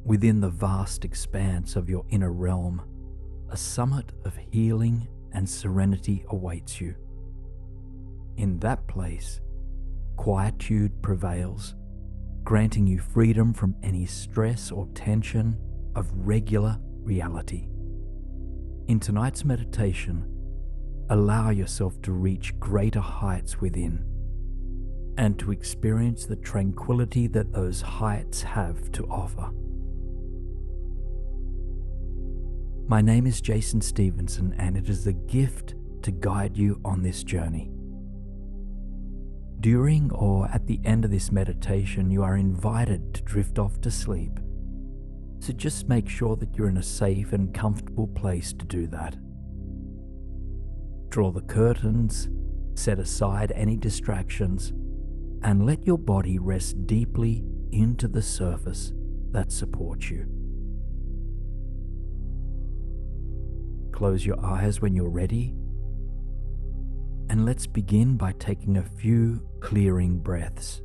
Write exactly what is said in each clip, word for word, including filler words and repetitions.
Within the vast expanse of your inner realm, a summit of healing and serenity awaits you. In that place, quietude prevails, granting you freedom from any stress or tension of regular reality. In tonight's meditation, allow yourself to reach greater heights within and to experience the tranquility that those heights have to offer. My name is Jason Stevenson, and it is a gift to guide you on this journey. During or at the end of this meditation, you are invited to drift off to sleep, so just make sure that you're in a safe and comfortable place to do that. Draw the curtains, set aside any distractions, and let your body rest deeply into the surface that supports you. Close your eyes when you're ready, and let's begin by taking a few clearing breaths.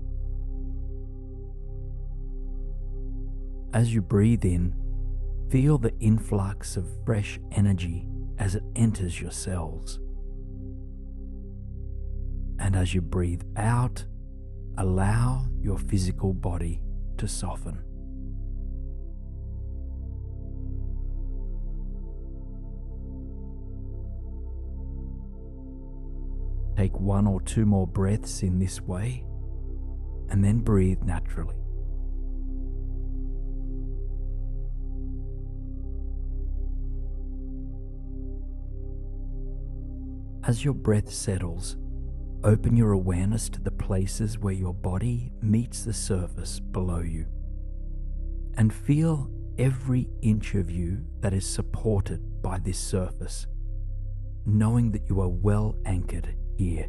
As you breathe in, feel the influx of fresh energy as it enters your cells. And as you breathe out, allow your physical body to soften. Take one or two more breaths in this way, and then breathe naturally. As your breath settles, open your awareness to the places where your body meets the surface below you, and feel every inch of you that is supported by this surface, knowing that you are well anchored here.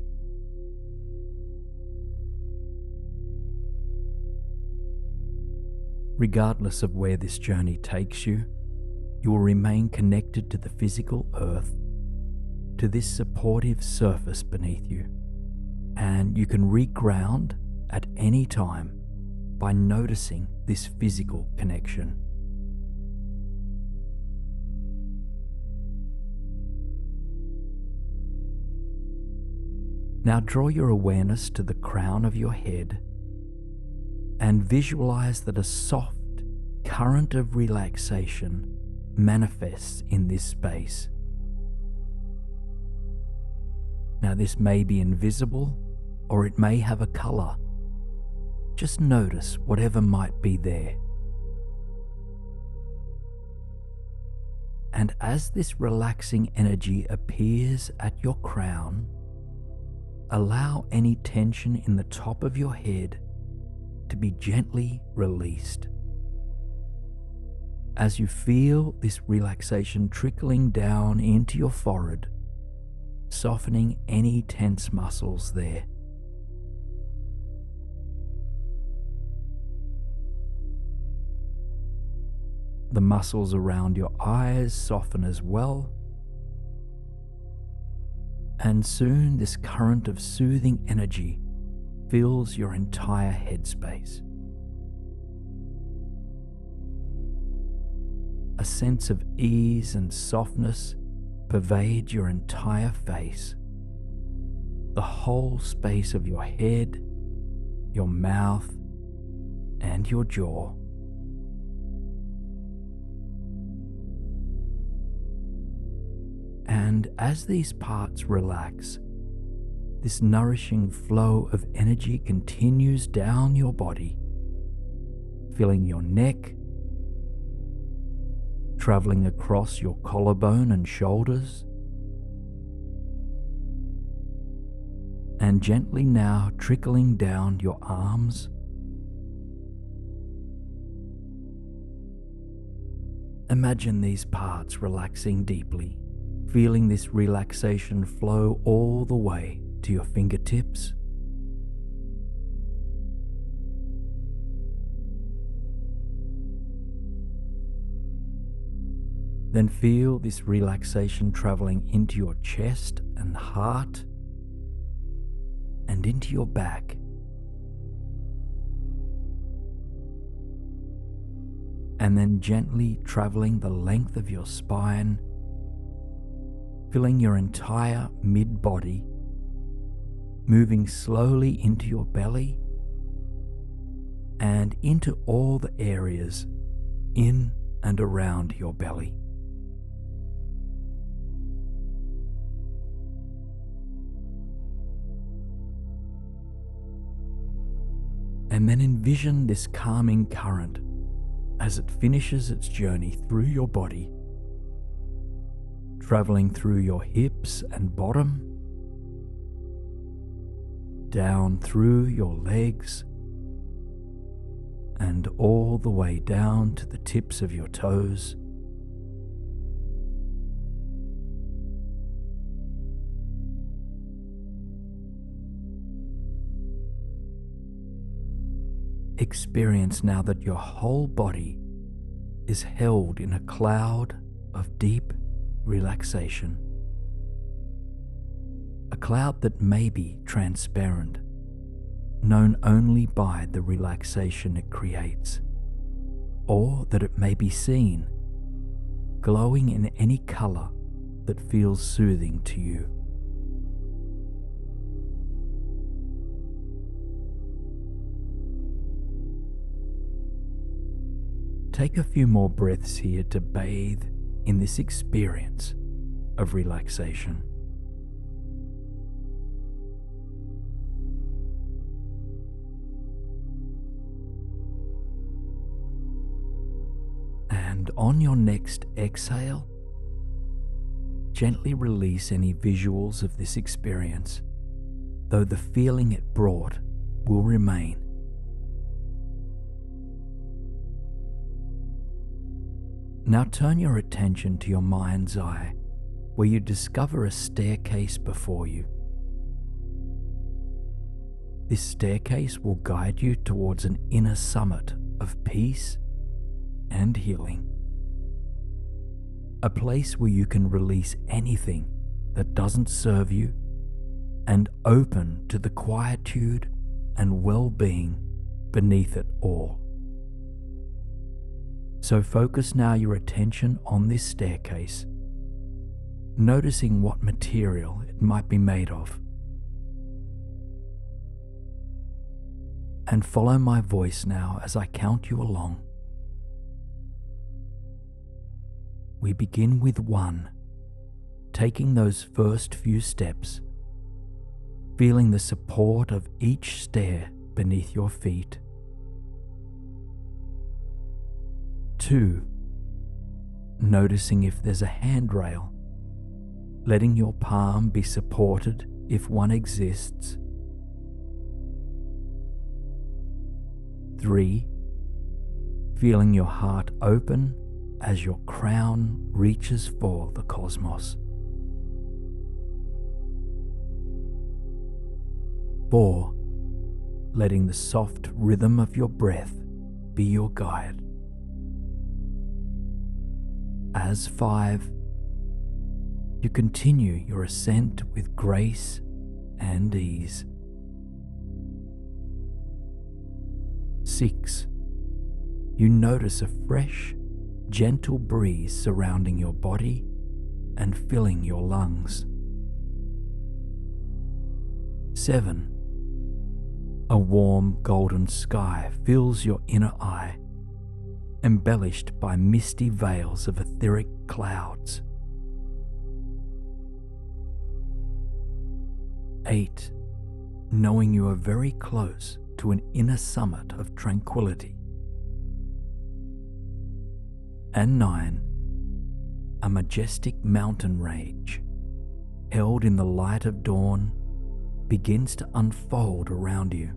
Regardless of where this journey takes you, you will remain connected to the physical earth, to this supportive surface beneath you, and you can reground at any time by noticing this physical connection. Now draw your awareness to the crown of your head and visualize that a soft current of relaxation manifests in this space. Now this may be invisible or it may have a color. Just notice whatever might be there. And as this relaxing energy appears at your crown, allow any tension in the top of your head to be gently released. As you feel this relaxation trickling down into your forehead, softening any tense muscles there. The muscles around your eyes soften as well. And soon this current of soothing energy fills your entire headspace. A sense of ease and softness pervades your entire face, the whole space of your head, your mouth, and your jaw. And as these parts relax, this nourishing flow of energy continues down your body, filling your neck, traveling across your collarbone and shoulders, and gently now trickling down your arms. Imagine these parts relaxing deeply, feeling this relaxation flow all the way to your fingertips, then feel this relaxation traveling into your chest and heart and into your back. and then gently traveling the length of your spine, filling your entire mid-body, moving slowly into your belly and into all the areas in and around your belly. And then envision this calming current as it finishes its journey through your body, traveling through your hips and bottom, down through your legs, and all the way down to the tips of your toes. Experience now that your whole body is held in a cloud of deep relaxation. A cloud that may be transparent, known only by the relaxation it creates, or that it may be seen, glowing in any color that feels soothing to you. Take a few more breaths here to bathe in this experience of relaxation. And on your next exhale, gently release any visuals of this experience, though the feeling it brought will remain. Now turn your attention to your mind's eye, where you discover a staircase before you. This staircase will guide you towards an inner summit of peace and healing. A place where you can release anything that doesn't serve you and open to the quietude and well-being beneath it all. So focus now your attention on this staircase, noticing what material it might be made of. And follow my voice now as I count you along. We begin with one, taking those first few steps, feeling the support of each stair beneath your feet. Two, noticing if there's a handrail, letting your palm be supported if one exists. Three, feeling your heart open as your crown reaches for the cosmos. Four, letting the soft rhythm of your breath be your guide. As five, you continue your ascent with grace and ease. Six, you notice a fresh, gentle breeze surrounding your body and filling your lungs. Seven, a warm golden sky fills your inner eye, embellished by misty veils of etheric clouds. Eight, knowing you are very close to an inner summit of tranquility. And nine, a majestic mountain range, held in the light of dawn, begins to unfold around you.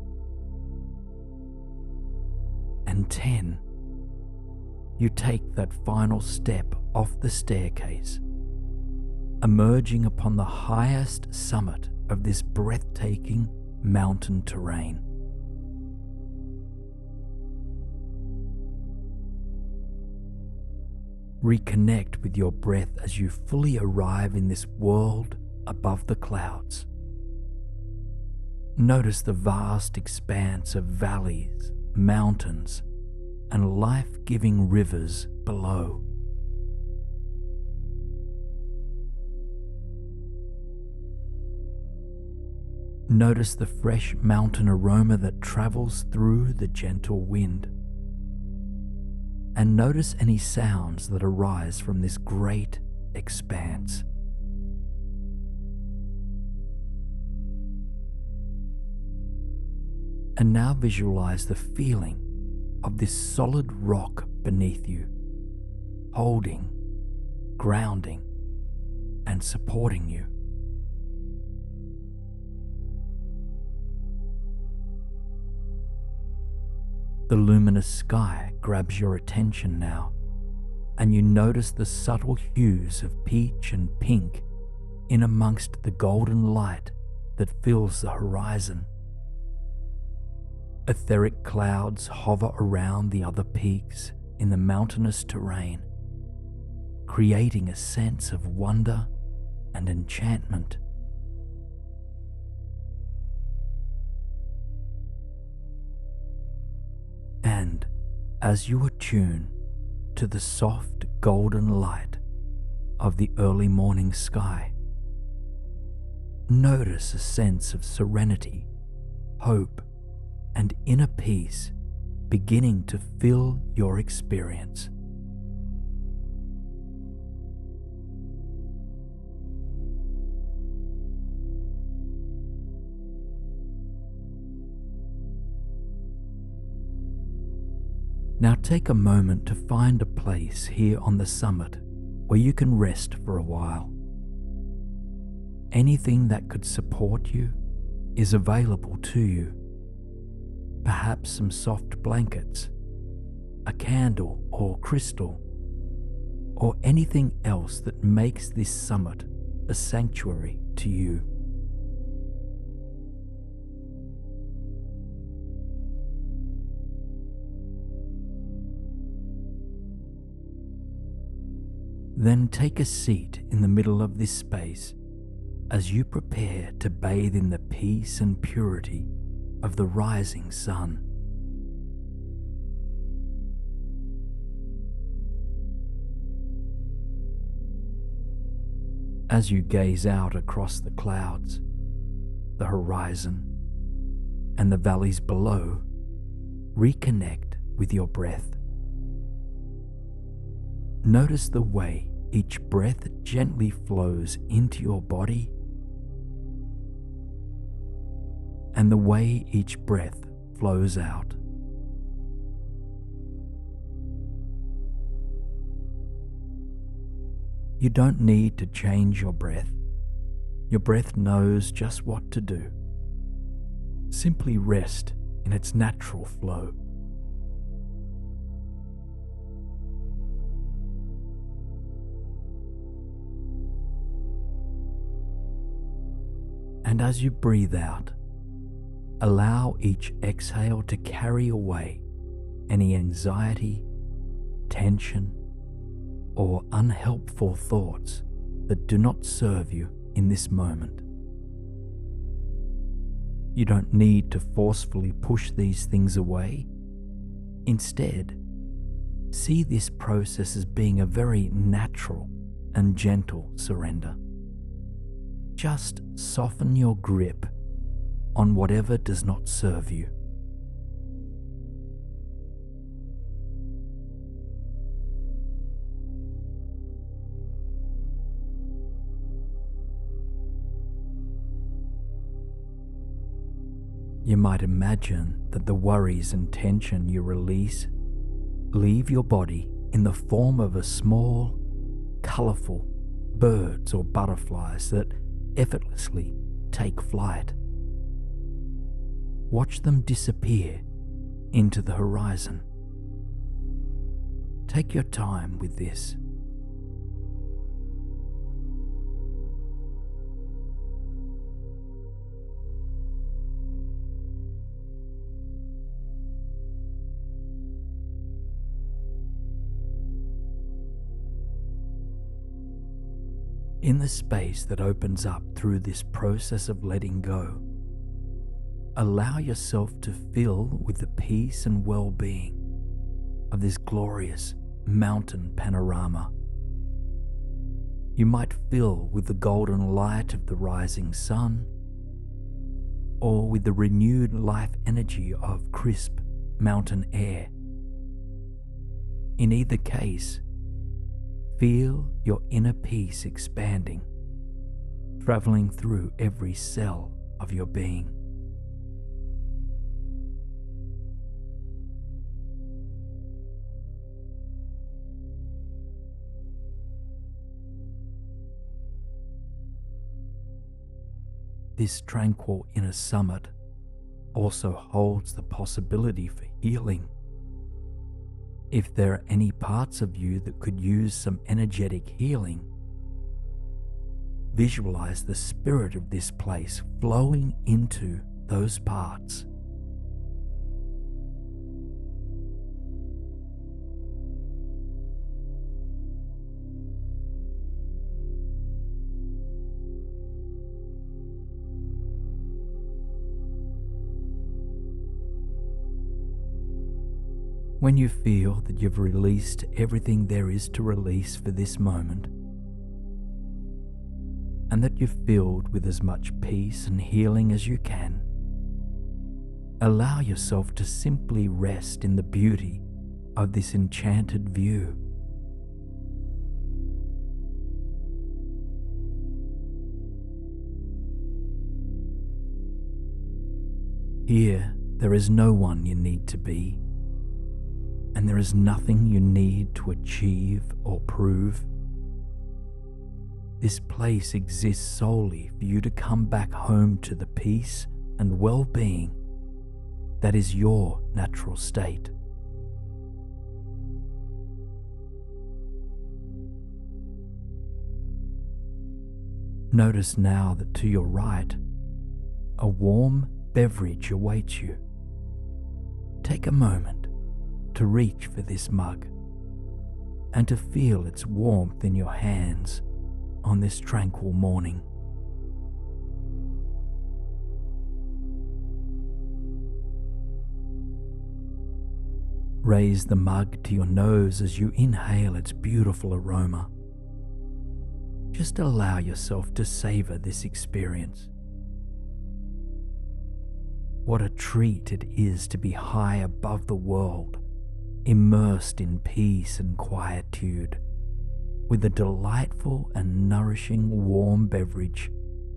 And ten, you take that final step off the staircase, emerging upon the highest summit of this breathtaking mountain terrain. Reconnect with your breath as you fully arrive in this world above the clouds. Notice the vast expanse of valleys, mountains, and life-giving rivers below. Notice the fresh mountain aroma that travels through the gentle wind. And notice any sounds that arise from this great expanse. And now visualize the feeling of this solid rock beneath you, holding, grounding, and supporting you. The luminous sky grabs your attention now, and you notice the subtle hues of peach and pink in amongst the golden light that fills the horizon. Etheric clouds hover around the other peaks in the mountainous terrain, creating a sense of wonder and enchantment. And as you attune to the soft golden light of the early morning sky, notice a sense of serenity, hope, and inner peace beginning to fill your experience. Now take a moment to find a place here on the summit where you can rest for a while. Anything that could support you is available to you. Perhaps some soft blankets, a candle or crystal, or anything else that makes this summit a sanctuary to you. Then take a seat in the middle of this space as you prepare to bathe in the peace and purity of the rising sun. As you gaze out across the clouds, the horizon, and the valleys below, reconnect with your breath. Notice the way each breath gently flows into your body and the way each breath flows out. You don't need to change your breath. Your breath knows just what to do. Simply rest in its natural flow. And as you breathe out, allow each exhale to carry away any anxiety, tension, or unhelpful thoughts that do not serve you in this moment. You don't need to forcefully push these things away. Instead, see this process as being a very natural and gentle surrender. Just soften your grip on whatever does not serve you. You might imagine that the worries and tension you release leave your body in the form of a small, colourful birds or butterflies that effortlessly take flight. Watch them disappear into the horizon. Take your time with this. In the space that opens up through this process of letting go, allow yourself to fill with the peace and well-being of this glorious mountain panorama. You might fill with the golden light of the rising sun, or with the renewed life energy of crisp mountain air. In either case, feel your inner peace expanding, traveling through every cell of your being. This tranquil inner summit also holds the possibility for healing. If there are any parts of you that could use some energetic healing, visualize the spirit of this place flowing into those parts. When you feel that you've released everything there is to release for this moment, and that you're filled with as much peace and healing as you can, allow yourself to simply rest in the beauty of this enchanted view. Here, there is no one you need to be, and there is nothing you need to achieve or prove. This place exists solely for you to come back home to the peace and well-being that is your natural state. Notice now that to your right, a warm beverage awaits you. Take a moment to reach for this mug and to feel its warmth in your hands on this tranquil morning. Raise the mug to your nose as you inhale its beautiful aroma. Just allow yourself to savor this experience. What a treat it is to be high above the world, immersed in peace and quietude, with a delightful and nourishing warm beverage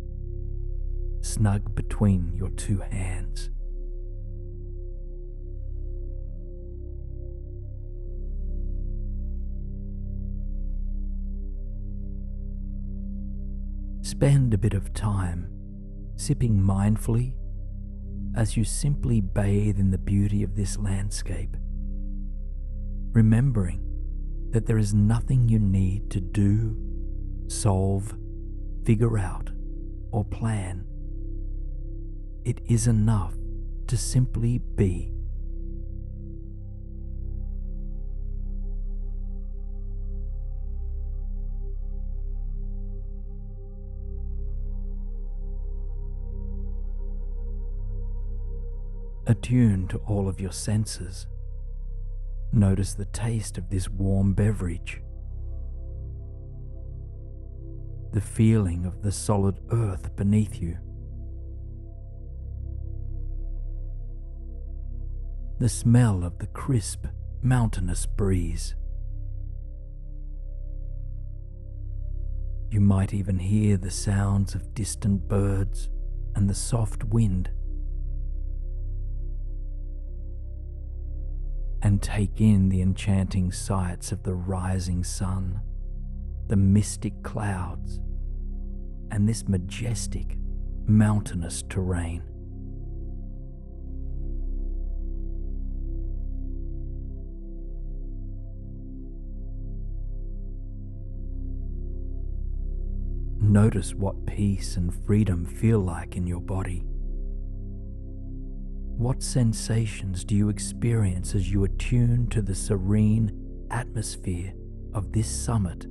snug between your two hands. Spend a bit of time sipping mindfully as you simply bathe in the beauty of this landscape, remembering that there is nothing you need to do, solve, figure out, or plan. It is enough to simply be. Attune to all of your senses. Notice the taste of this warm beverage, the feeling of the solid earth beneath you, the smell of the crisp, mountainous breeze. You might even hear the sounds of distant birds and the soft wind. And take in the enchanting sights of the rising sun, the mystic clouds, and this majestic, mountainous terrain. Notice what peace and freedom feel like in your body. What sensations do you experience as you attune to the serene atmosphere of this summit?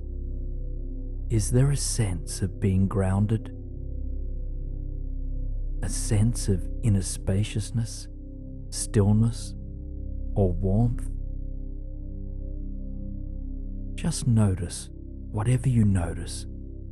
Is there a sense of being grounded? a sense of inner spaciousness, stillness, or warmth? Just notice whatever you notice.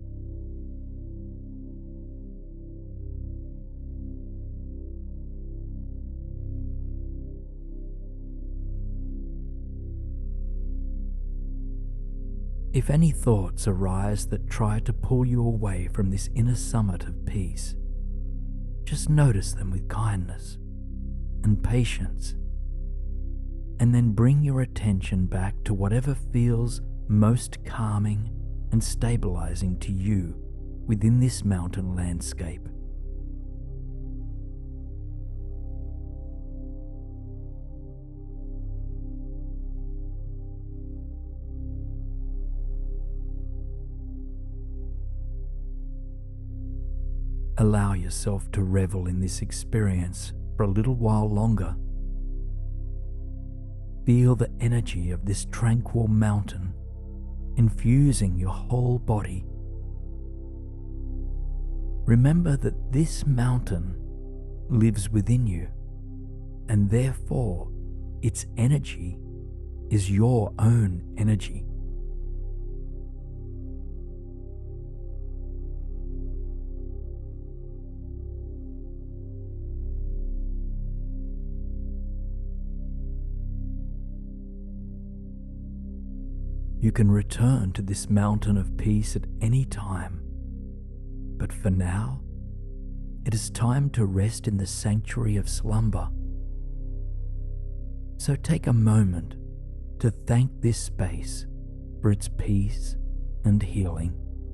If any thoughts arise that try to pull you away from this inner summit of peace, just notice them with kindness and patience, and then bring your attention back to whatever feels most calming and stabilizing to you within this mountain landscape. Allow yourself to revel in this experience for a little while longer. Feel the energy of this tranquil mountain infusing your whole body. Remember that this mountain lives within you, and therefore its energy is your own energy. You can return to this mountain of peace at any time, but for now, it is time to rest in the sanctuary of slumber. So take a moment to thank this space for its peace and healing.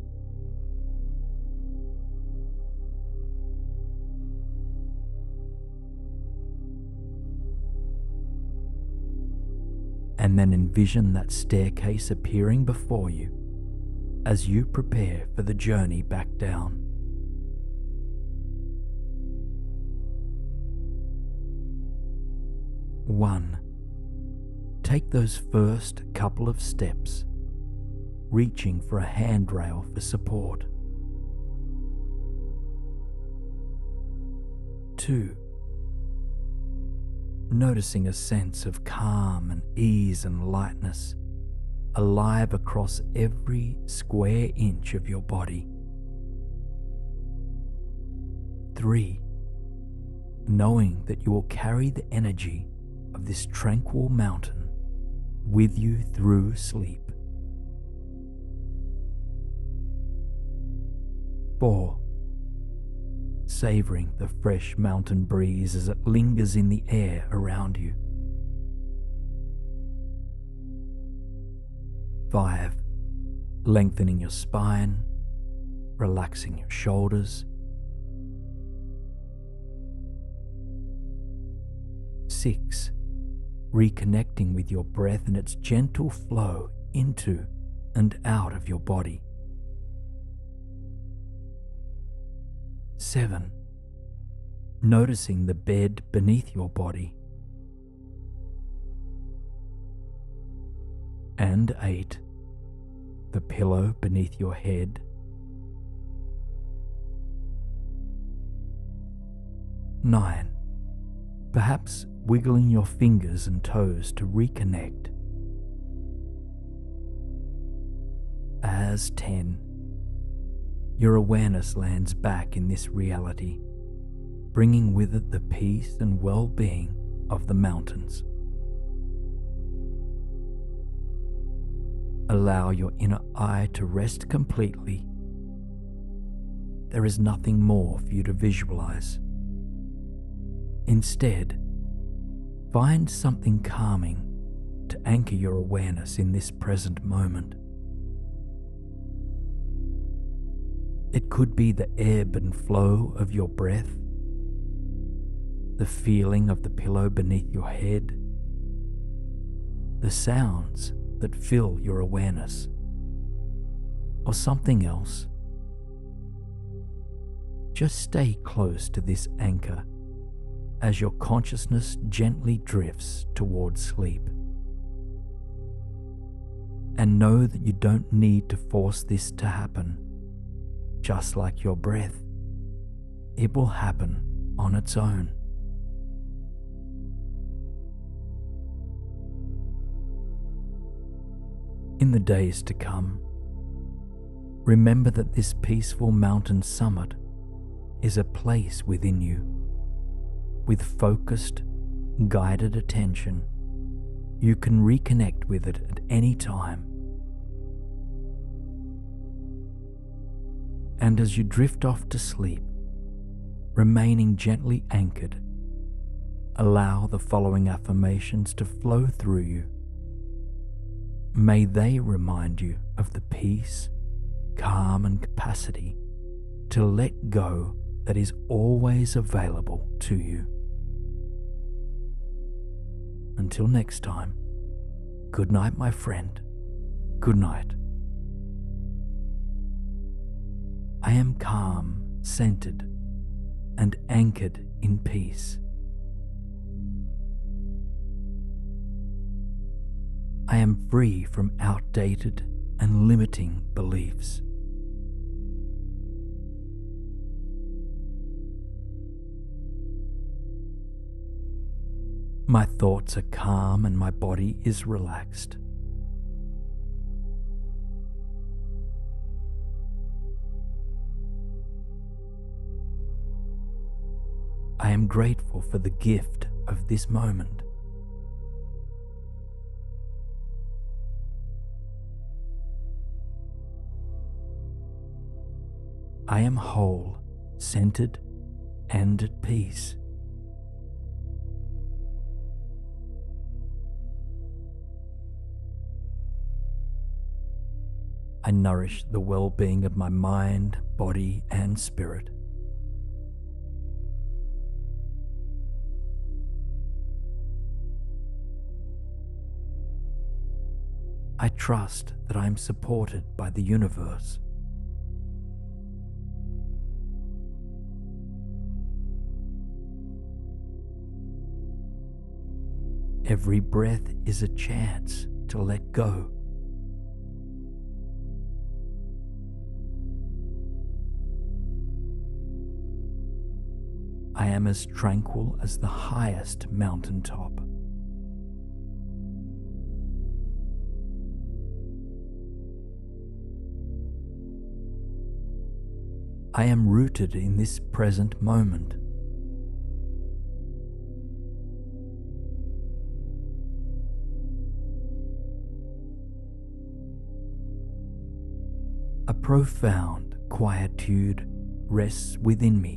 And then envision that staircase appearing before you as you prepare for the journey back down. One, take those first couple of steps, reaching for a handrail for support. Two, noticing a sense of calm and ease and lightness alive across every square inch of your body. Three, knowing that you will carry the energy of this tranquil mountain with you through sleep. Four, savoring the fresh mountain breeze as it lingers in the air around you. Five, lengthening your spine, relaxing your shoulders. Six, reconnecting with your breath and its gentle flow into and out of your body. Seven, noticing the bed beneath your body. And eight, the pillow beneath your head. Nine, perhaps wiggling your fingers and toes to reconnect. As ten, your awareness lands back in this reality, bringing with it the peace and well-being of the mountains. Allow your inner eye to rest completely. There is nothing more for you to visualize. Instead, find something calming to anchor your awareness in this present moment. It could be the ebb and flow of your breath, the feeling of the pillow beneath your head, the sounds that fill your awareness, or something else. Just stay close to this anchor as your consciousness gently drifts towards sleep. And know that you don't need to force this to happen. Just like your breath, it will happen on its own. In the days to come, remember that this peaceful mountain summit is a place within you. With focused, guided attention, you can reconnect with it at any time. And as you drift off to sleep, remaining gently anchored, allow the following affirmations to flow through you. May they remind you of the peace, calm, and capacity to let go that is always available to you. Until next time, good night, my friend. Good night. I am calm, centered, and anchored in peace. I am free from outdated and limiting beliefs. My thoughts are calm and my body is relaxed. I am grateful for the gift of this moment. I am whole, centered, and at peace. I nourish the well-being of my mind, body, and spirit. I trust that I am supported by the universe. Every breath is a chance to let go. I am as tranquil as the highest mountaintop. I am rooted in this present moment. A profound quietude rests within me.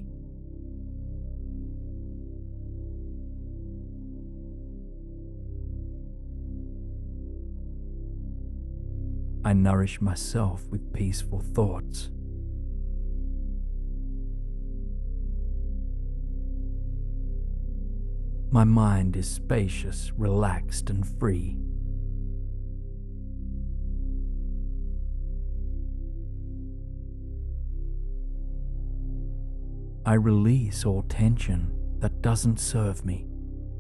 I nourish myself with peaceful thoughts. My mind is spacious, relaxed, and free. I release all tension that doesn't serve me.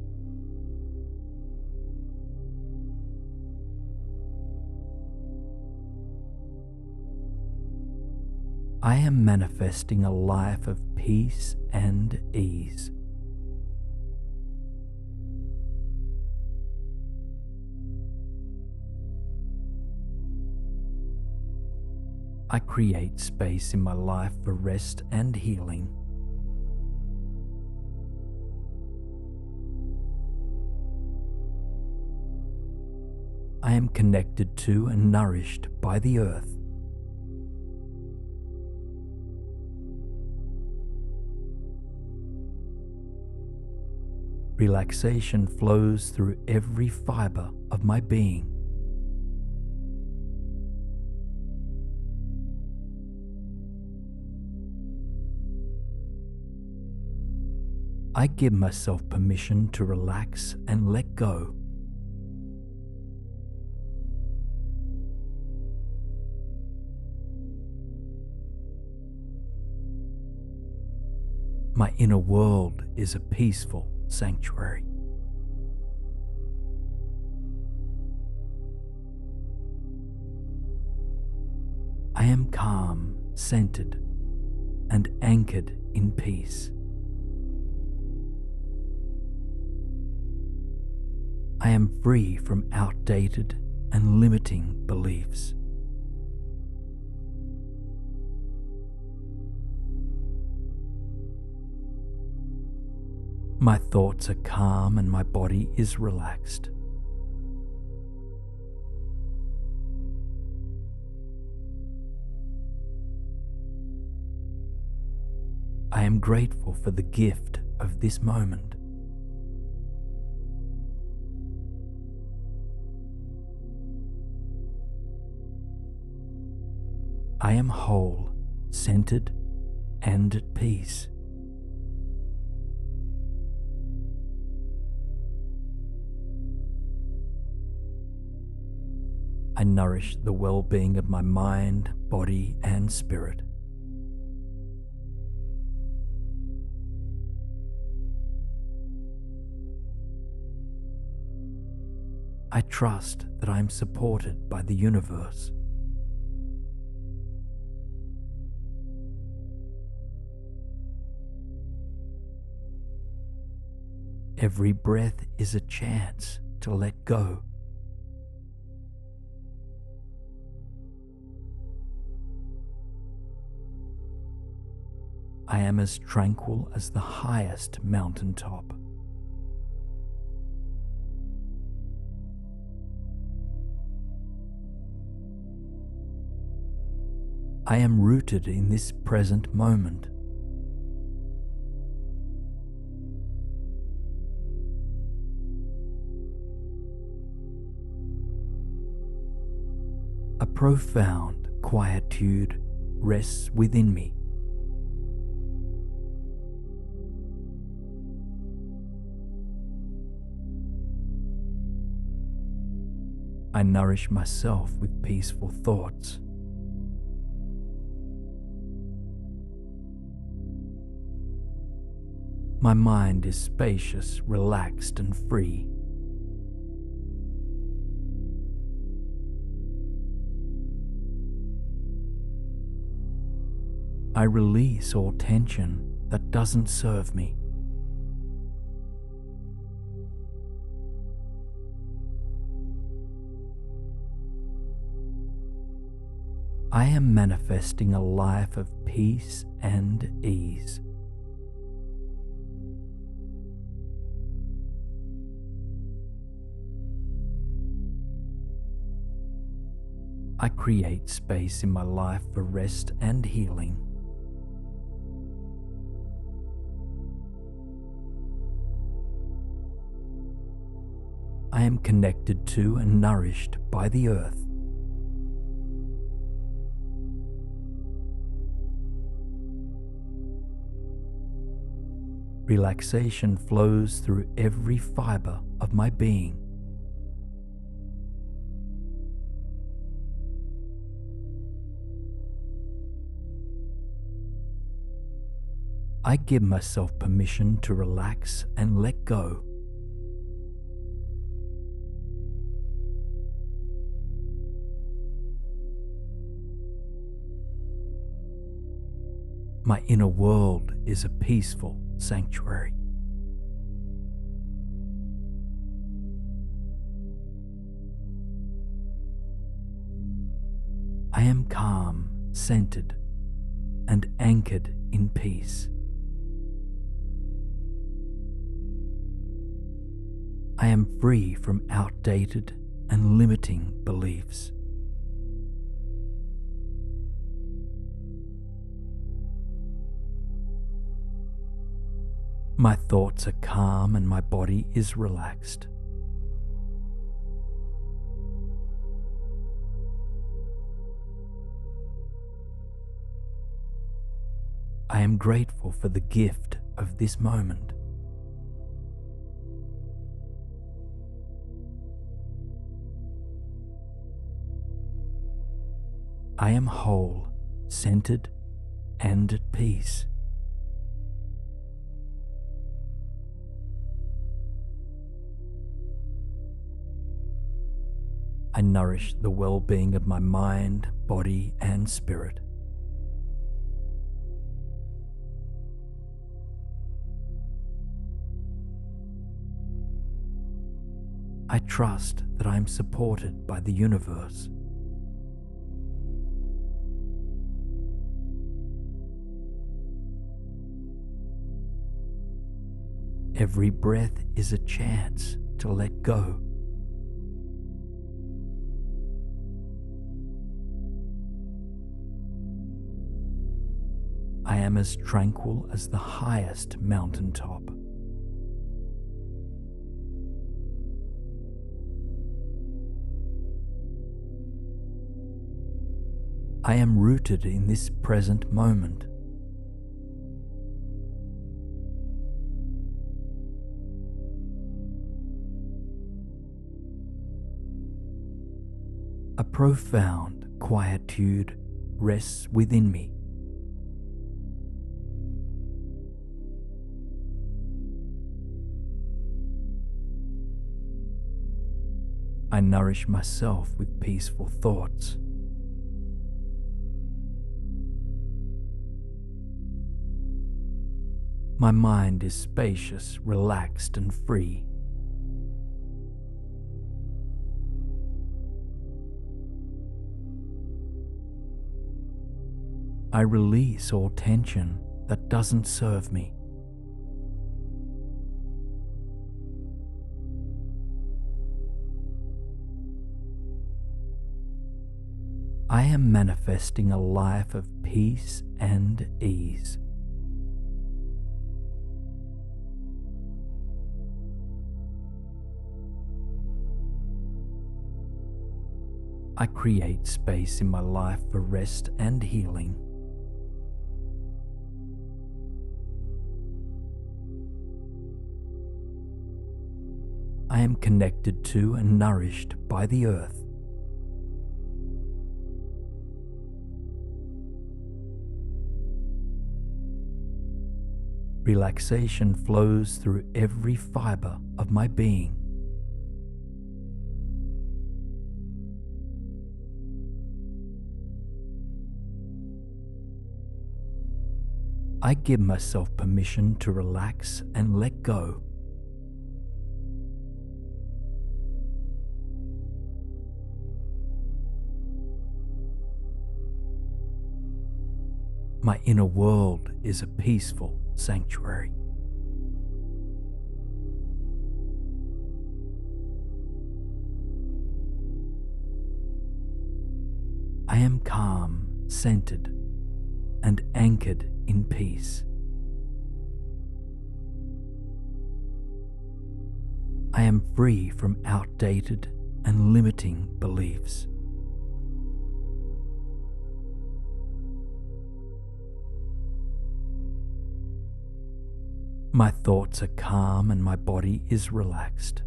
I am manifesting a life of peace and ease. I create space in my life for rest and healing. I am connected to and nourished by the earth. Relaxation flows through every fiber of my being. I give myself permission to relax and let go. My inner world is a peaceful sanctuary. I am calm, centered, and anchored in peace. I am free from outdated and limiting beliefs. My thoughts are calm and my body is relaxed. I am grateful for the gift of this moment. I am whole, centered, and at peace. I nourish the well-being of my mind, body, and spirit. I trust that I am supported by the universe. Every breath is a chance to let go. I am as tranquil as the highest mountaintop. I am rooted in this present moment. A profound quietude rests within me. I nourish myself with peaceful thoughts. My mind is spacious, relaxed, and free. I release all tension that doesn't serve me. I am manifesting a life of peace and ease. I create space in my life for rest and healing. I am connected to and nourished by the earth. Relaxation flows through every fiber of my being. I give myself permission to relax and let go. My inner world is a peaceful sanctuary. I am calm, centered, and anchored in peace. I am free from outdated and limiting beliefs. My thoughts are calm and my body is relaxed. I am grateful for the gift of this moment. I am whole, centered, and at peace. I nourish the well-being of my mind, body, and spirit. I trust that I am supported by the universe. Every breath is a chance to let go. I am as tranquil as the highest mountaintop. I am rooted in this present moment. A profound quietude rests within me. I nourish myself with peaceful thoughts. My mind is spacious, relaxed, and free. I release all tension that doesn't serve me. I am manifesting a life of peace and ease. I create space in my life for rest and healing. I am connected to and nourished by the earth. Relaxation flows through every fiber of my being. I give myself permission to relax and let go. My inner world is a peaceful sanctuary. I am calm, centered, and anchored in peace. I am free from outdated and limiting beliefs. My thoughts are calm and my body is relaxed.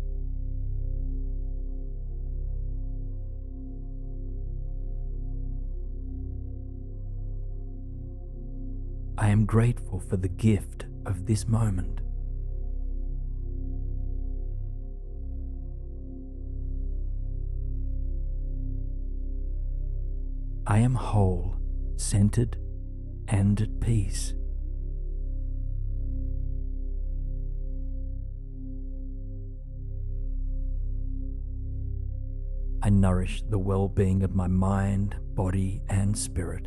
I am grateful for the gift of this moment. I am whole, centered, and at peace. I nourish the well-being of my mind, body, and spirit.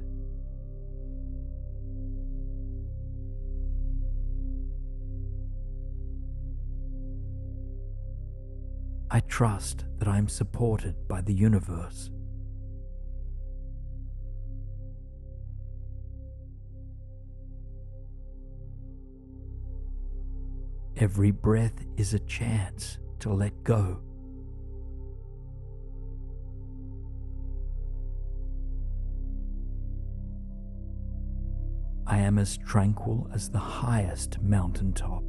I trust that I am supported by the universe. Every breath is a chance to let go. I am as tranquil as the highest mountaintop.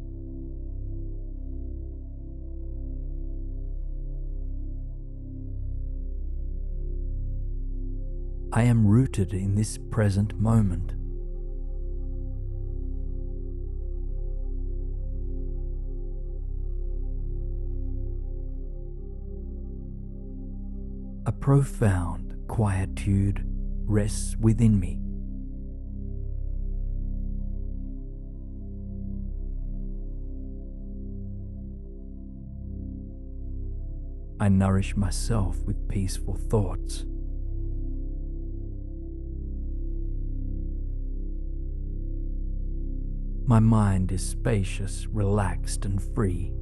I am rooted in this present moment. A profound quietude rests within me. I nourish myself with peaceful thoughts. My mind is spacious, relaxed, and free.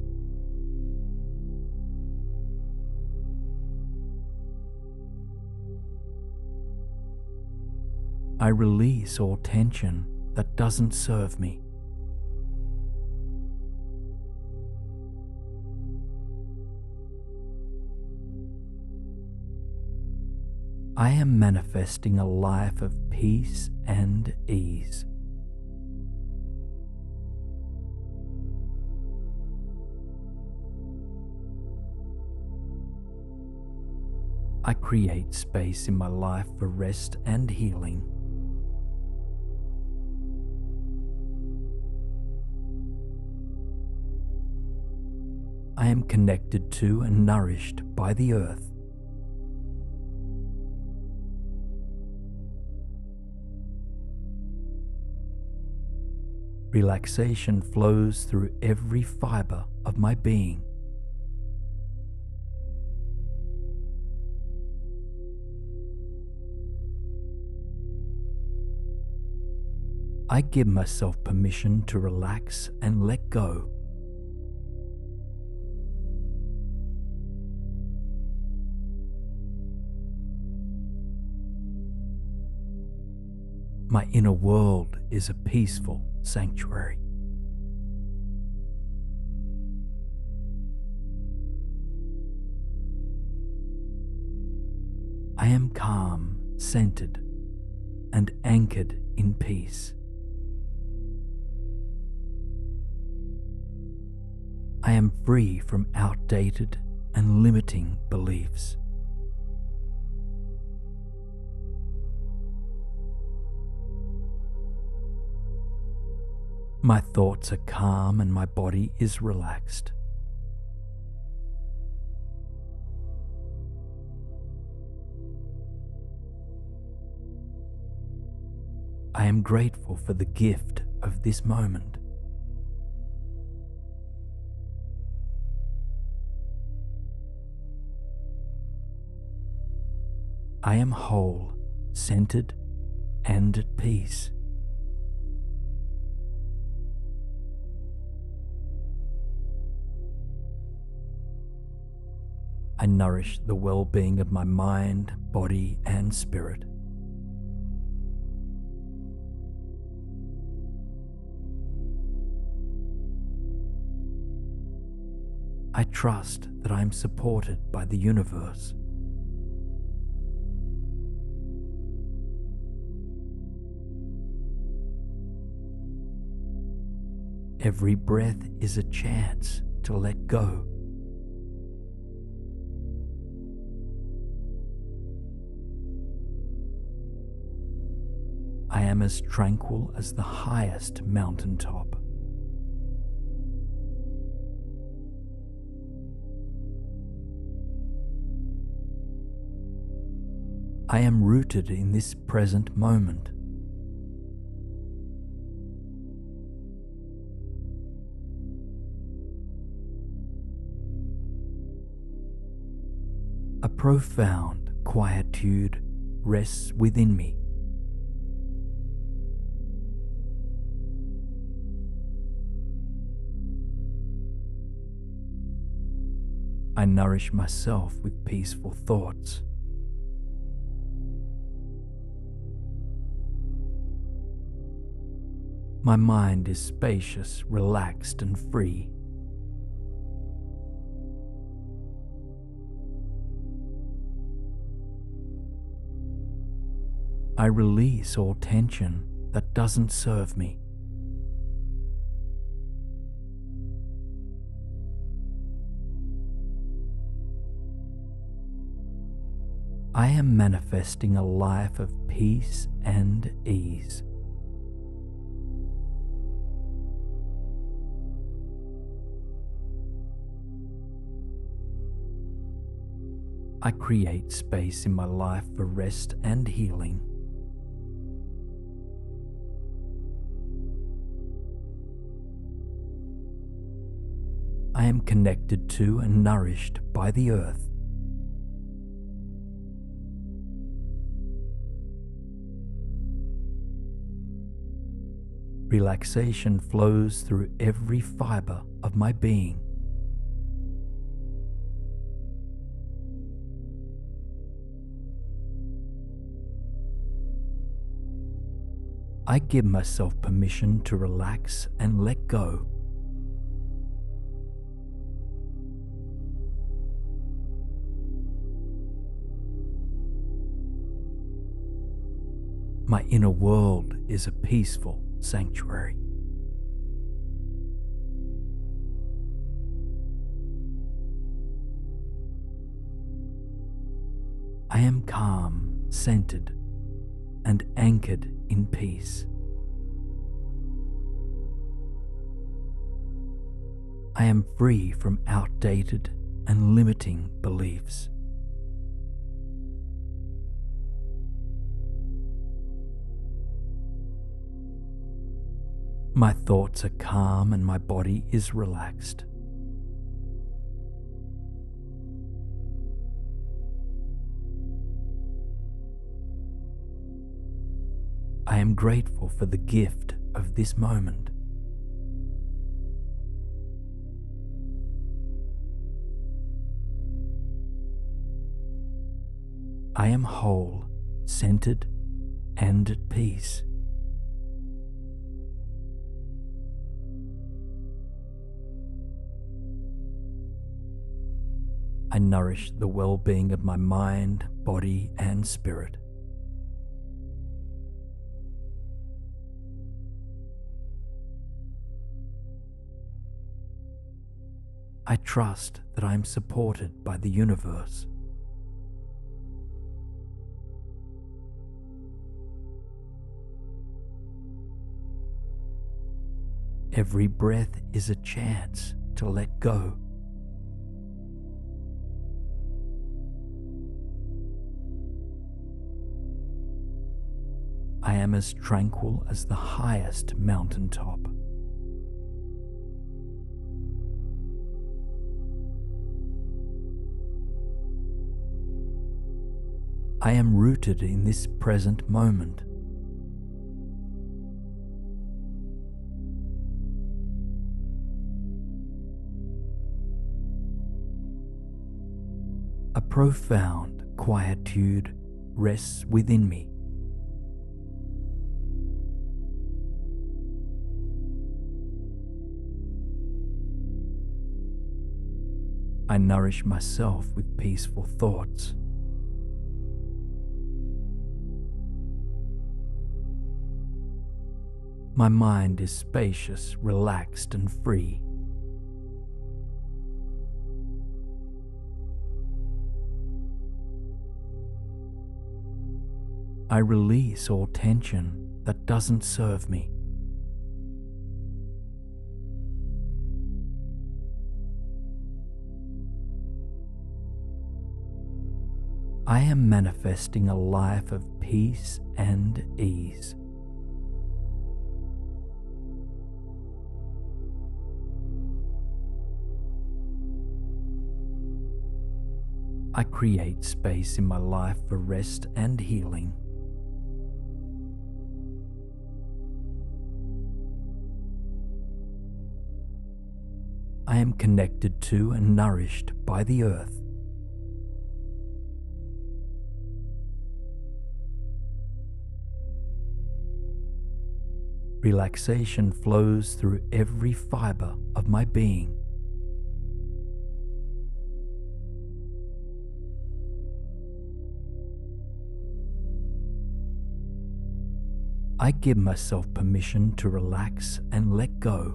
I release all tension that doesn't serve me. I am manifesting a life of peace and ease. I create space in my life for rest and healing. I am connected to and nourished by the earth. Relaxation flows through every fiber of my being. I give myself permission to relax and let go. My inner world is a peaceful sanctuary. I am calm, centered, and anchored in peace. I am free from outdated and limiting beliefs. My thoughts are calm and my body is relaxed. I am grateful for the gift of this moment. I am whole, centered, and at peace. I nourish the well-being of my mind, body, and spirit. I trust that I am supported by the universe. Every breath is a chance to let go. I am as tranquil as the highest mountaintop. I am rooted in this present moment. A profound quietude rests within me. I nourish myself with peaceful thoughts. My mind is spacious, relaxed, and free. I release all tension that doesn't serve me. I am manifesting a life of peace and ease. I create space in my life for rest and healing. I am connected to and nourished by the earth. Relaxation flows through every fiber of my being. I give myself permission to relax and let go. My inner world is a peaceful sanctuary. I am calm, centered, and anchored in peace. I am free from outdated and limiting beliefs. My thoughts are calm and my body is relaxed. I am grateful for the gift of this moment. I am whole, centered, and at peace. I nourish the well-being of my mind, body, and spirit. I trust that I am supported by the universe. Every breath is a chance to let go. I am as tranquil as the highest mountaintop. I am rooted in this present moment. A profound quietude rests within me. I nourish myself with peaceful thoughts. My mind is spacious, relaxed, and free. I release all tension that doesn't serve me. I am manifesting a life of peace and ease. I create space in my life for rest and healing. I am connected to and nourished by the earth. Relaxation flows through every fiber of my being. I give myself permission to relax and let go.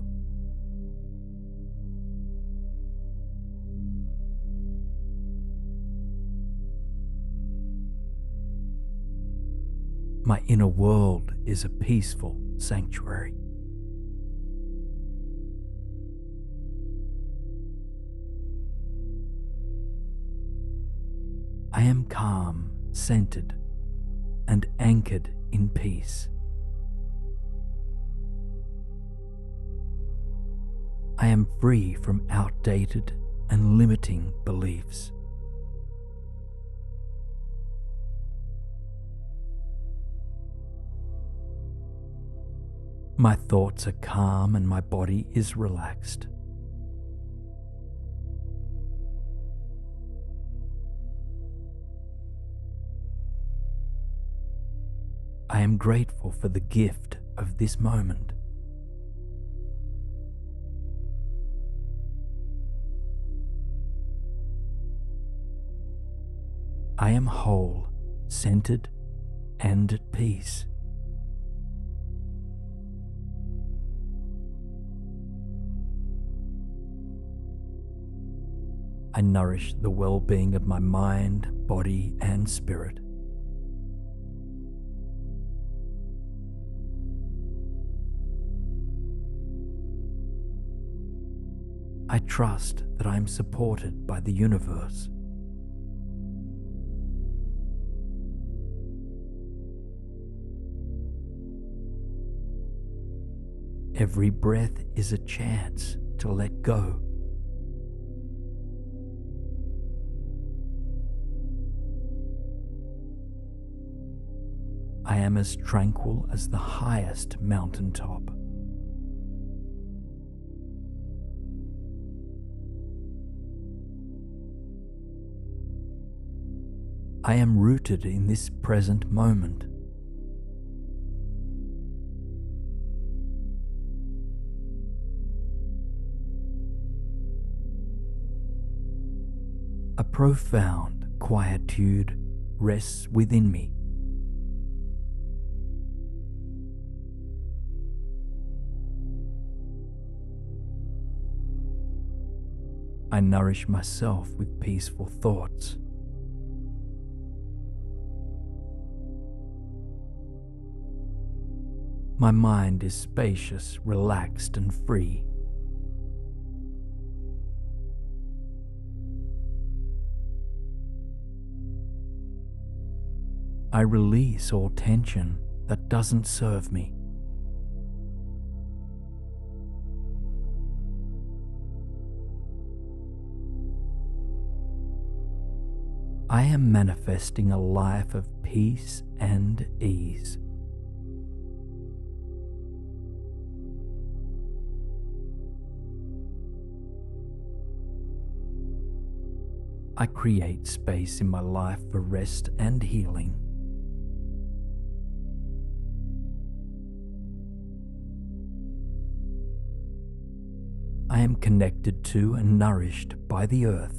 My inner world is a peaceful sanctuary. I am calm, centered, and anchored in peace. I am free from outdated and limiting beliefs. My thoughts are calm and my body is relaxed. I am grateful for the gift of this moment. I am whole, centered, and at peace. I nourish the well-being of my mind, body, and spirit. I trust that I am supported by the universe. Every breath is a chance to let go. I am as tranquil as the highest mountaintop. I am rooted in this present moment. A profound quietude rests within me. I nourish myself with peaceful thoughts. My mind is spacious, relaxed, and free. I release all tension that doesn't serve me. I am manifesting a life of peace and ease. I create space in my life for rest and healing. I am connected to and nourished by the earth.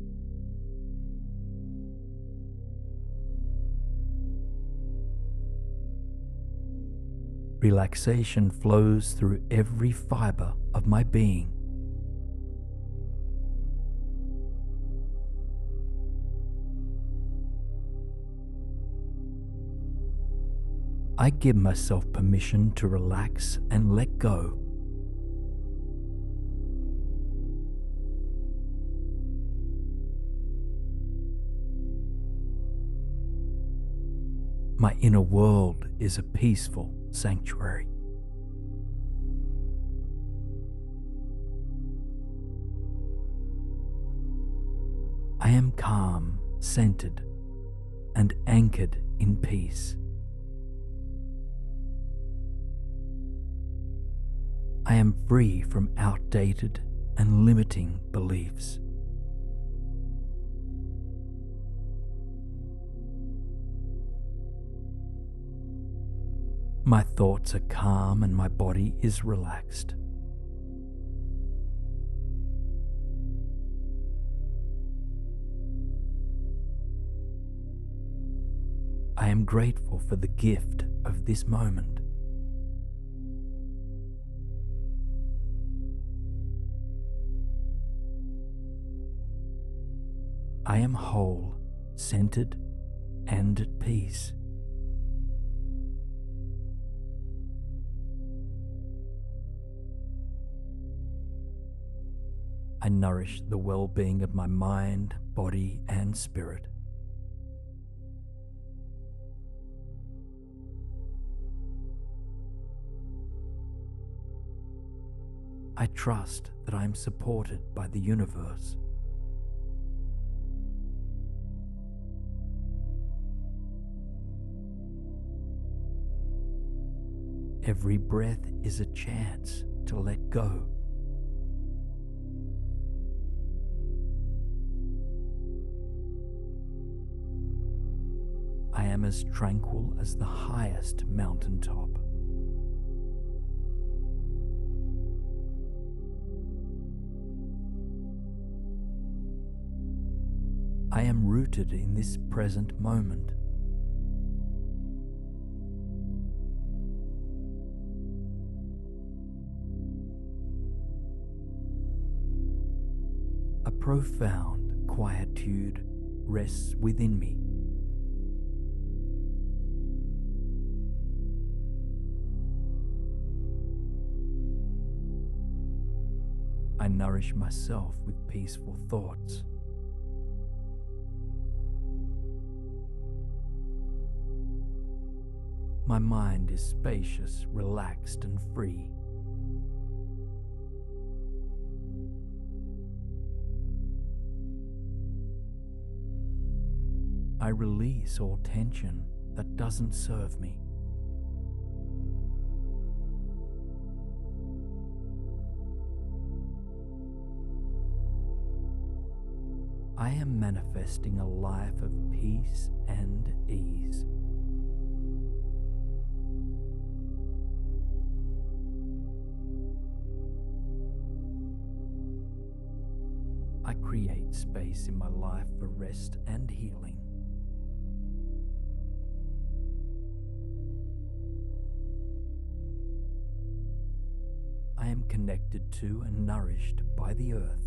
Relaxation flows through every fiber of my being. I give myself permission to relax and let go. My inner world is a peaceful sanctuary. I am calm, centered, and anchored in peace. I am free from outdated and limiting beliefs. My thoughts are calm and my body is relaxed. I am grateful for the gift of this moment. I am whole, centered, and at peace. I nourish the well-being of my mind, body, and spirit. I trust that I am supported by the universe. Every breath is a chance to let go. I am as tranquil as the highest mountaintop. I am rooted in this present moment. A profound quietude rests within me. I nourish myself with peaceful thoughts. My mind is spacious, relaxed, and free. I release all tension that doesn't serve me. I am manifesting a life of peace and ease. I create space in my life for rest and healing. I am connected to and nourished by the earth.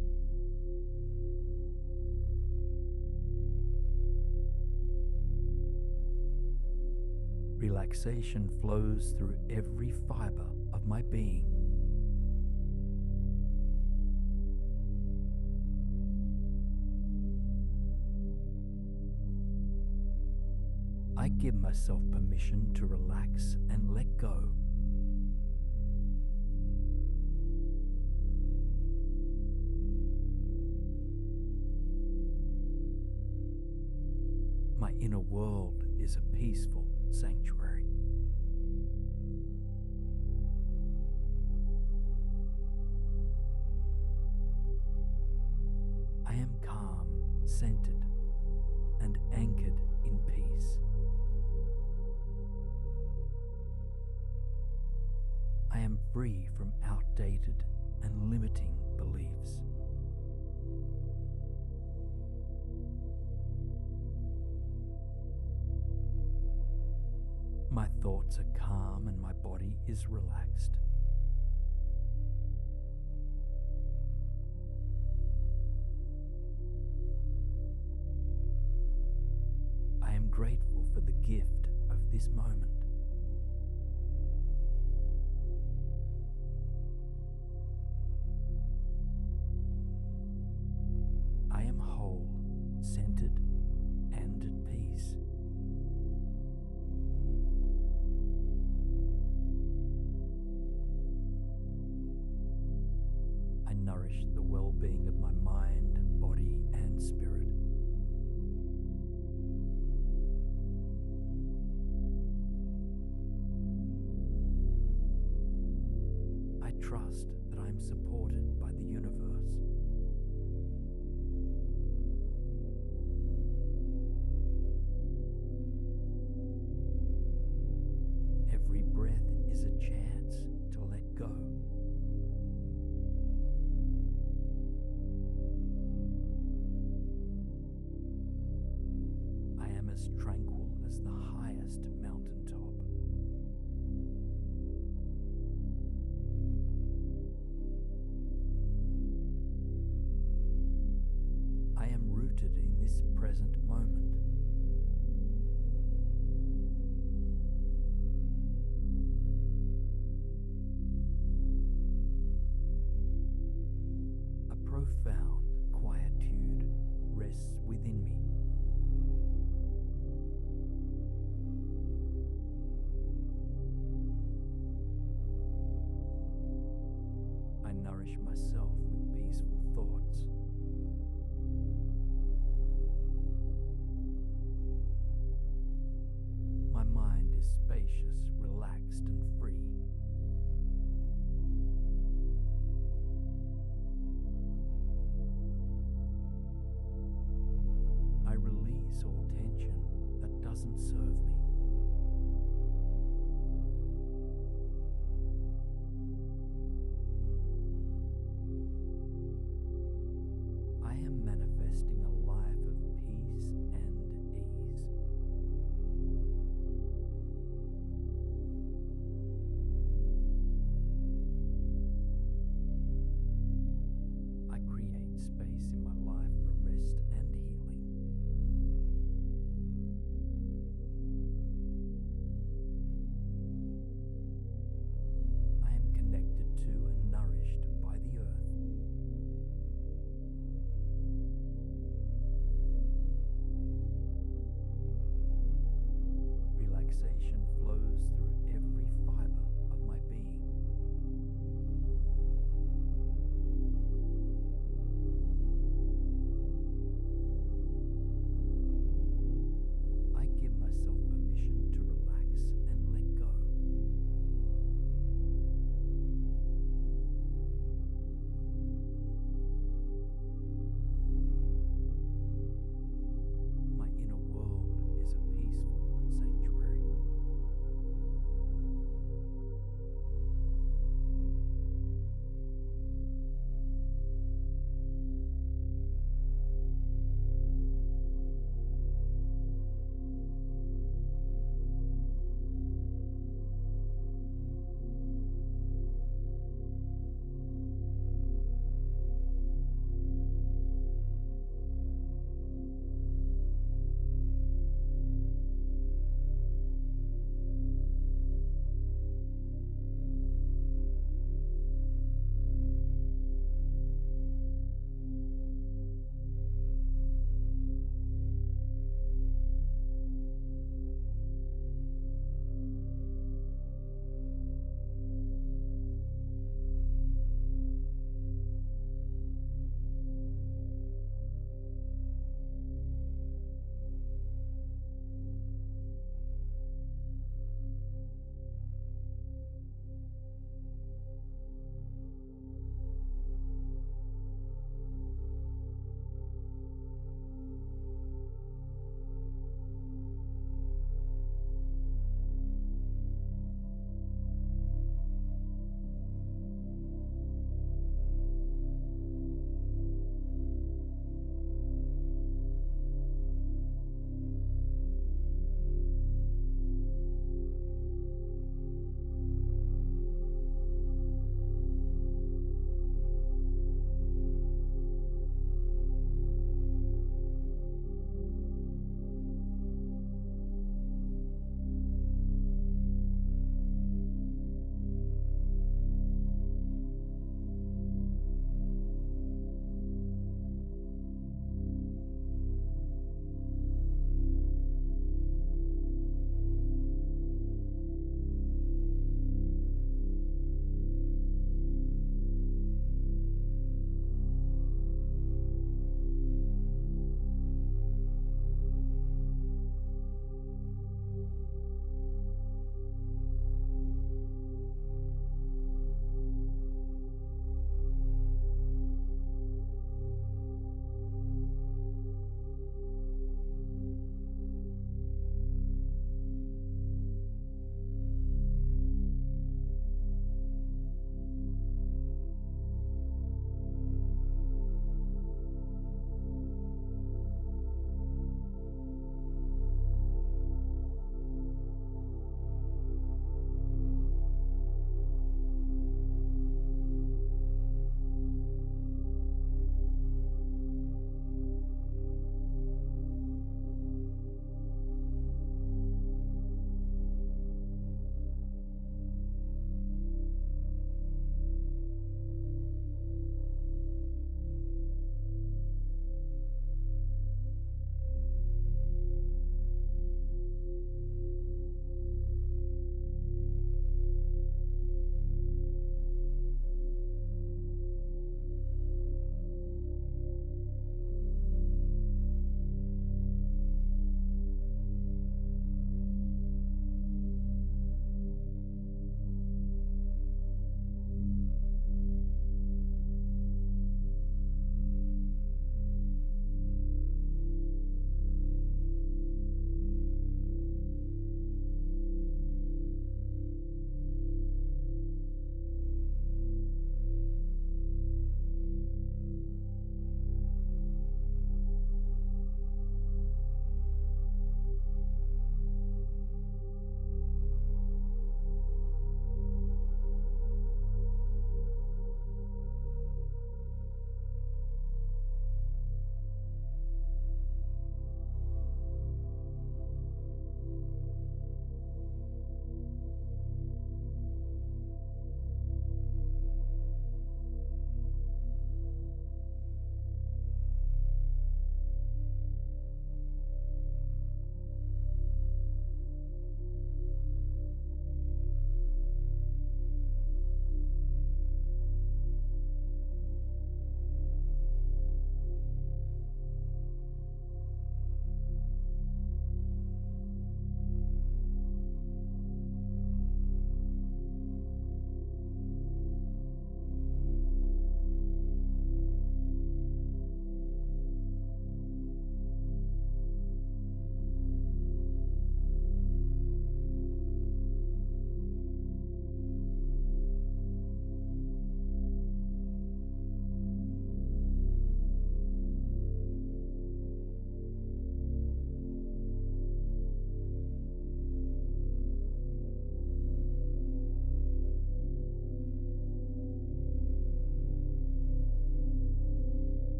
Relaxation flows through every fiber of my being. I give myself permission to relax and let go. My inner world is a peaceful sanctuary. I am calm, centered, and anchored in peace. I am free from outdated and limiting beliefs. My thoughts are calm and my body is relaxed. I am grateful for the gift of this moment. I am whole, centered, and at peace. I nourish the well-being of my mind, body, and spirit. I trust that I am supported by the universe. Every breath is a chance to let go. I am as tranquil as the highest mountaintop. I am rooted in this present moment. A profound quietude rests within me. I nourish myself with peaceful thoughts. doesn't serve me.